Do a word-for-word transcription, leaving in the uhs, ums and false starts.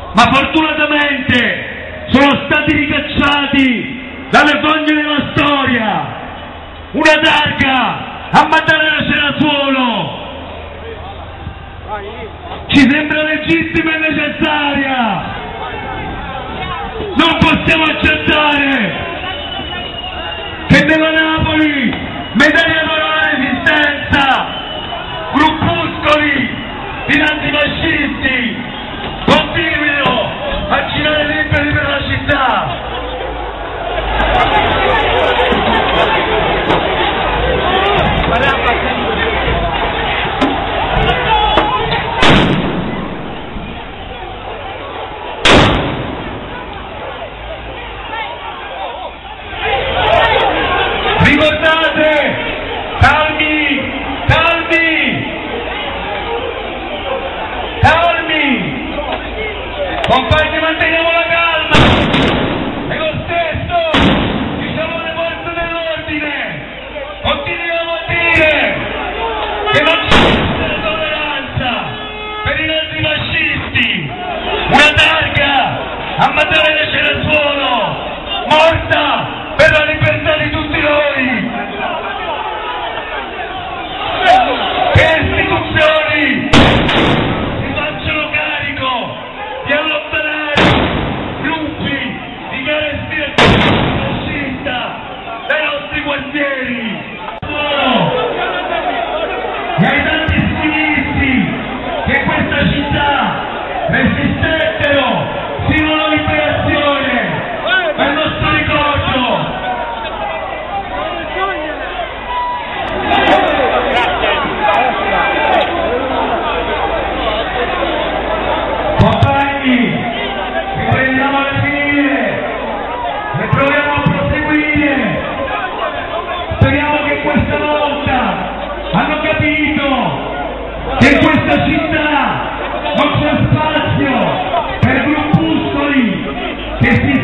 ma fortunatamente sono stati ricacciati dalle fogne della storia. Una targa a Maddalena Cenasuolo ci sembra legittima e necessaria. Non possiamo accettare che nella Napoli, medaglia d'oro all'esistenza, gruppuscoli di antifascisti continuino a girare liberi per la città. Ricordate, calmi, calmi, calmi, compagni, manteniamo la calma. E lo stesso diciamo alle forze dell'ordine, continuiamo a dire che non c'è tolleranza per i antifascisti. Una targa a Maddalena Cenasuolo, morta per la libertà di tutti noi. Che istituzioni si facciano carico di allontanare gruppi di carestia fascista dai nostri quartieri. E ai tanti sinisti che in questa città resistettero fino alla liberazione del nostro ricordo. Compagni, riprendiamo le file e proviamo a proseguire. Speriamo che questa volta hanno capito che in questa città non c'è spazio per gruppuscoli che si